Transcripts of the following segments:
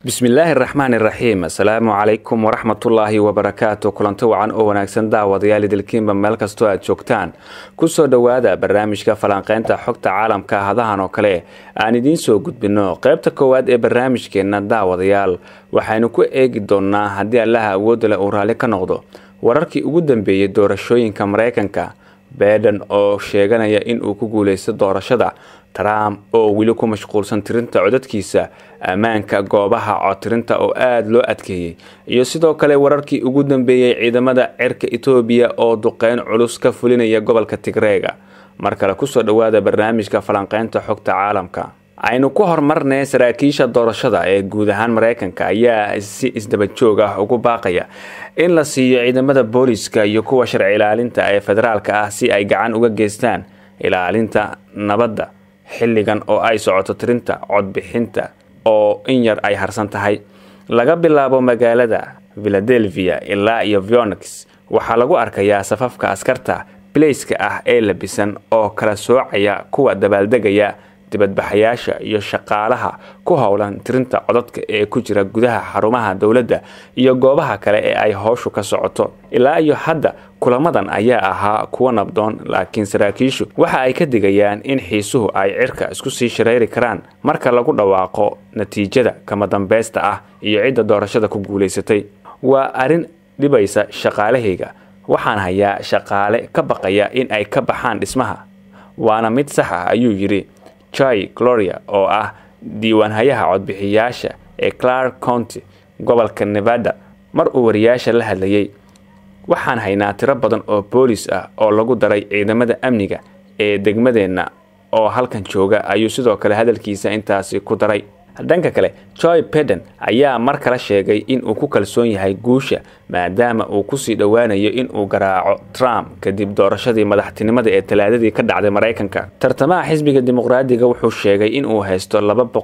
bismillaahi raxmaani raxiim. assalaamu calaykum waraxmatullaahi wabarakaatu. kulanti wacan oo wanaagsan daawadayaal idilkiinba meel kastoo aad joogtaan. kusoo dhowaada barnaamijka falanqeynta xogta caalamka hadahan oo kale aan idiin soo gudbino qaybta koowaad ee barnaamijkeena. daawadayaal waxaynu ku eegi doonaa haddii allaha awoodda leh uu raalli ka noqdo wararkii ugu dambeeyey doorashooyinka Mareykanka. Biden oo sheeganaya in uu ku guuleysto doorashada, Trump oo wili ku mashquulsan tirinta codadkiisa, ammaanka goobaha codtirinta oo aad loo adkeeyay, iyo sidoo kale wararkii ugu dambeeyay ciidamada cirka Itoobiya oo duqeyn culus ka fulinaya gobolka Tigreega. mar kale kusoo dhawaada barnaamijka falanqeynta xogta caalamka. aynu ku hormarnay saraakiisha doorashada ee guud ahaan Mareykanka ayaa si isdaba joog ah ugu baaqaya in la siiyo ciidamada booliska iyo kuwa sharci ilaalinta ee federaalka ah si ay gacan uga geystaan ilaalinta nabadda xilligan oo ay socoto tirinta codbixinta oo in yar ay harsan tahay. laga bilaabo magaalada Philadelphia ilaa iyo Phoenix waxaa lagu arkayaa safafka askarta bilayska ah ee labisan oo kala soocaya kuwa dabaaldegaya, dibadbaxayaasha iyo shaqaalaha ku howlan tirinta codadka ee ku jira gudaha xarumaha dawladda iyo goobaha kale ee ay howshu ka socoto. ilaa iyo hadda kulamadan ayaa ahaa kuwa nabdoon, laakiin saraakiishu waxa ay ka digayaan in xiisuhu ay cirka isku sii shareeri karaan marka lagu dhawaaqo natiijada kama dambaysta ah iyo cidda doorashada ku guuleysatay. waa arin dhibaysa shaqaalahayga. waxaan hayaa shaqaale ka baqaya in ay ka baxaan dhismaha. waana mid sax ah, ayuu yiri Joy Gloria oo ah diiwaanhayaha codbixiyaasha ee Clark County, gobolka Nevada, mar uu wariyaasha la hadlayay. waxaan haynaa tiro badan oo boolis ah oo lagu daray ciidamada amniga ee degmadeena oo halkan jooga, ayuu sidoo kale hadalkiisa intaasi ku daray. dhanka kale, Joe Biden ayaa mar kale sheegay in uu ku kalsoon yahay guusha maadaama uu ku sii dhawaanayo in uu garaaco Trump kadib doorashadii madaxtinimada ee Talaadadii ka dhacday Mareykanka. tartamaha xisbiga dimuqraadiga wuxuu sheegay in uu haysto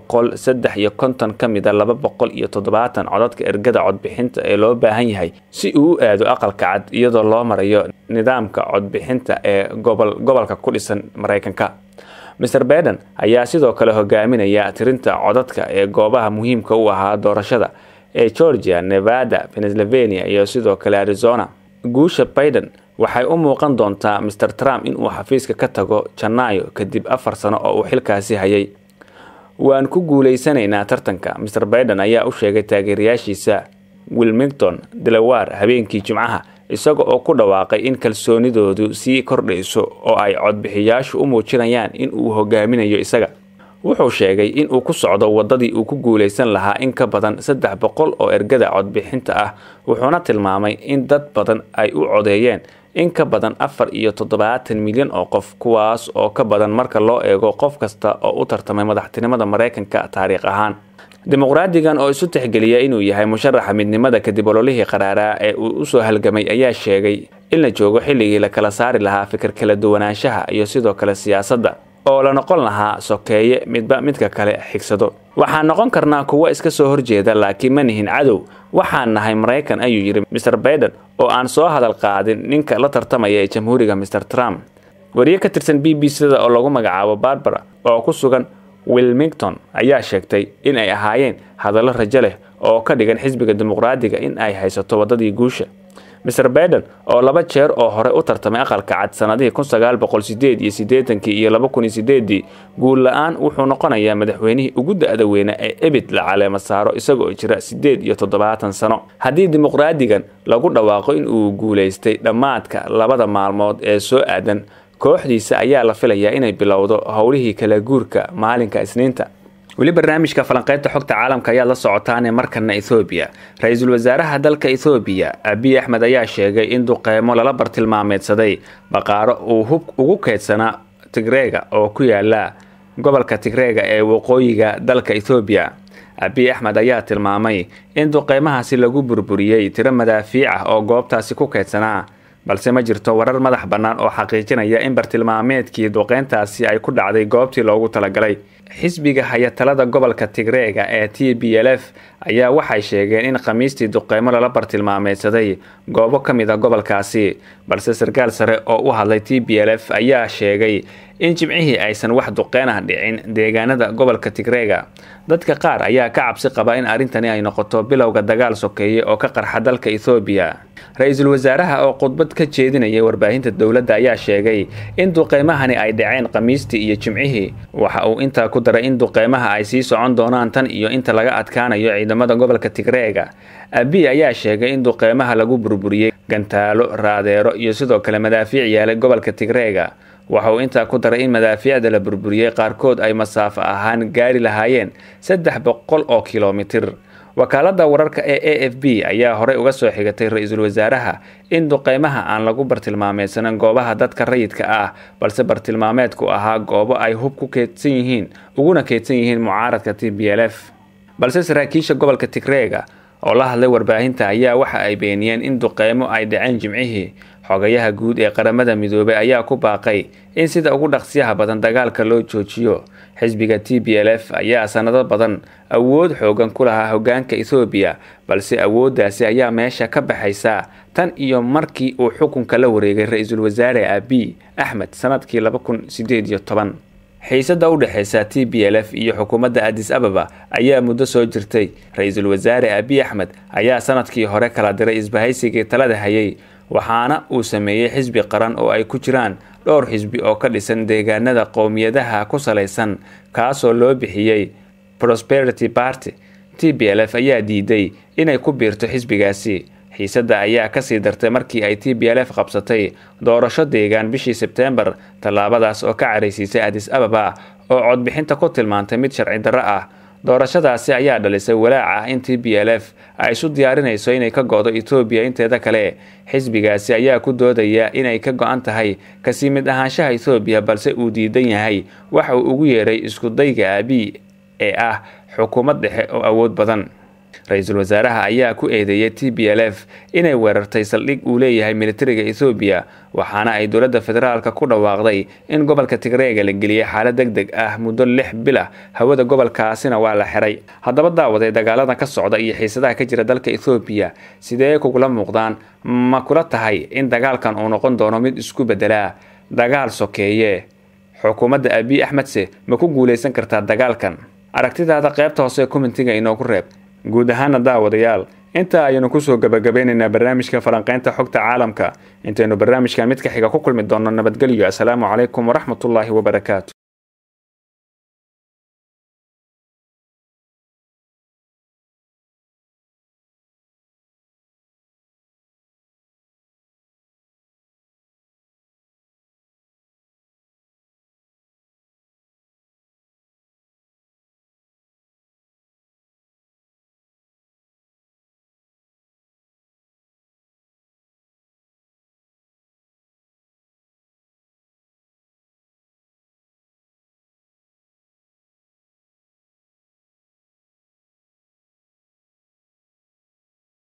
253 ka mid ah 270 codadka ergada codbixinta ee loo baahan yahay si uu u aado aqalka cad iyadoo loo marayo nidaamka codbixinta ee gobolka ku dhisan Mareykanka. Mr. Biden ayaa sidoo kale hogaaminaya tirinta codadka ee goobaha muhiimka u ahaa doorashada ee Georgia, Nevada, Pennsylvania iyo sidoo kale Arizona. guusha Biden waxay u muuqan doontaa Mr. Trump in uu xafiiska ka tago Janaayo kadib 4 sano oo uu xilkaasi hayay. waan ku guuleysanaynaa tartanka, Mr. Biden ayaa u sheegay taageerayaashiisa Wilmington, Delaware habeenkii Jimcaha, isaga oo ku dhawaaqay in kalsoonidoodu sii kordhayso oo ay codbixiyaashu u muujinayaan in uu hogaaminayo isaga. wuxuu sheegay in uu ku socdo wadadii uu ku guuleysan lahaa in ka badan 300 oo ergada codbixinta ah, wuxuuna tilmaamay in dad badan ay u codeeyeen in ka badan 74 milyan oo qof, kuwaas oo ka badan marka loo eego qof kasta oo u tartamay madaxtinimada Mareykanka taariikh ahaan. dimuqraadigan oo isu tixgeliya inuu yahay musharaxa midnimada kadib ololihii qaraaraa ee uu u soo halgamay ayaa sheegay in la joogo xilligii la kala saari lahaa fikir kala duwanaanshaha iyo sidoo kale siyaasadda oo la noqon lahaa sokeeye midba midka kale xigsado. waxaan noqon karnaa kuwa iska soo horjeeda laakiin ma nihin cadow. waxaan nahay Mareykan, ayuu yiri Mr. Biden oo aan soo hadal qaadin ninka la tartamaya ee jamhuuriga Mr. Trump. wariye ka tirsan BBC-da oo lagu magacaabo Barbara oo ku sugan Wilmington ayaa sheegtay in ay ahaayeen hadallo rajo leh oo ka dhigan xisbiga dimuqraadiga in ay haysato wadadii guusha. Mr. Biden oo 2 jeer oo hore u tartamay aqalka cad sanadihii 1988 iyo 2008, guul la'aan wuxuu noqonayaa madaxweynihii ugu da'da weyna ee ebid la caleema saaro isagoo jira 78 sano. haddii dimuqraadigan lagu dhawaaqo in uu guuleystay dhammaadka 2 maalmood ee soo aadan, kooxdiisa ayaa la filayaa inay bilowdo howlihii kala guurka maalinka Isniinta. weli barnaamijka falanqeynta xogta caalamka ayaa la socotaan markana Ethiopia. Ra'iisul Wasaaraha dalka Ethiopia Abiy Ahmed ayaa sheegay in duqeymo lala bartilmaameedsaday baqaaro uu hub ugu keydsanaa Tigreega oo ku yaala gobolka Tigreega ee waqooyiga dalka Ethiopia. Abiy Ahmed ayaa tilmaamay in duqeymahaasi lagu burburiyay tiro madaafiic ah oo goobtaasi ku keydsanaa, balse ma jirto warar madax bannaan oo xaqiijinaya in bartilmaameedkii duqeyntaasi ay ku dhacday goobtii loogu talagalay. xisbiga hayatalada gobolka Tigreega ee TPLF ayaa waxay sheegeen in khamiistii duqeymo lala bartilmaameedsaday goobo ka mid ah gobolkaasi, balse sarkaal sare oo u hadlay TPLF ayaa sheegay in jimcihii aysan wax duqeyn ah dhicin deegaanada gobolka Tigreega. Dadka qaar ayaa ka cabsi qaba in arintani ay noqoto bilowga dagaal sokeeye oo ka qarxa dalka Ethiopia. Ra'iisul wasaaraha oo khudbad ka jeedinayay warbaahinta dowladda ayaa sheegay in duqeymahani ay dhaceen khamiistii iyo jimcihii. Waxa uu intaa ku daray in duqeymaha ay sii socon doonaan tan iyo inta laga adkaanayo ciidamada gobolka Tigreega. Abiy ayaa sheegay in duqeymaha lagu burburiyay gantaalo, raadeero iyo sidoo kale madaafiic yaalay gobolka Tigreega. Waxa uu intaa ku daray in madaafiicda la burburiyay qaarkood ay masaafo ahaan gaari lahaayeen 300 oo kiiloomitir. Wakaalada wararka ee AFP ayaa horey uga soo xigatay ra'iisul wasaaraha in duqeymaha aan lagu bartilmaameedsan goobaha dadka rayidka ah, balse bartilmaameedku ahaa goobo ay hub ku keedsan yihiin uguna keedsan yihiin mucaaradka TPLF. Balse saraakiisha gobolka Tigreega oo la hadlay warbaahinta ayaa waxa ay beeniyeen in duqeymo ay dhaceen jimcihii. Xogayaha guud ee qaramada midoobay ayaa ku baaqay in sida ugu dhaqsiyaha badan dagaalka loo joojiyo. Xisbiga TPLF ayaa sanado badan awood xoogan ku lahaa hoggaanka Ethiopia, balse awooddaasi ayaa meesha ka baxaysa tan iyo markii uu xukunka la wareegay ra'iisul wasaare Abiy Ahmed sanadkii 2018. xiisada u dhaxaysa TPLF iyo xukuumadda Addis Ababa ayaa muddo soo jirtay. Ra'iisul wasaare Abiy Ahmed ayaa sanadkii hore kala diray isbahaysigii talada hayay, waxaana uu sameeyay xisbi qaran oo ay ku jiraan dhowr xisbi oo ka dhisan deegaanada qowmiyadaha ku saleysan, kaasoo loo bixiyay Prosperity Party. TPLF ayaa diiday inay ku biirto xisbigaasi. xiisada ayaa ka sii dartay markii ay TPLF qabsatay doorasho deegaan bishii September, tallaabadaas oo ka careysiisay Addis Ababa oo codbixinta ku tilmaantay mid sharci darro ah. Doorashadaasi ayaa dhalisay walaac ah in TPLF ay isu diyaarinayso inay ka go'do Ethiopia inteeda kale. Xisbigaasi ayaa ku doodaya inay ka go'an tahay ka sii mid ahaanshaha Ethiopia, balse uu diidan yahay waxa uu ugu yeeray isku dayga Abiy ee ah xukuumad dhexe oo awood badan. Ra'iisul wasaaraha ayaa ku eedeeyay TPLF inay weerartay saldhig uu leeyahay militariga Ethiopia, waxaana ay dowladda federaalka ku dhawaaqday in gobolka Tigreega la geliyay xaalad degdeg ah muddo 6 bil ah. Hawada gobolkaasina waa la xiray. Haddaba daawaday dagaalada ka socda iyo xiisadaha ka jira dalka Ethiopia sidee kugula muuqdaan? Ma kula tahay in dagaalkan uu noqon doono mid isku bedela dagaal sokeeye? Xukuumadda Abiy Ahmed ma ku guuleysan kartaa dagaalkan? Aragtidaada qaybta hoose commentiga inoogu reeb. guud ahaan daawadayaal inta ayanu ku soo gabagabeynayna barnaamijka falanqaynta xogta caalamka. Intaynu barnaamijkan mid ka xiga ku kulmi doono nabadgelyo. Assalaamu calaykum waraxmatullaahi wabarakaatu.